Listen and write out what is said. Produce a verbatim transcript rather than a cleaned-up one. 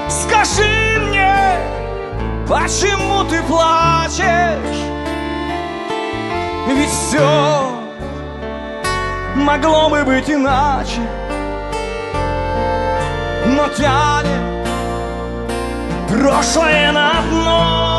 Скажи мне, почему ты плачешь? Ведь все могло бы быть иначе, но тянет прошлое на дно.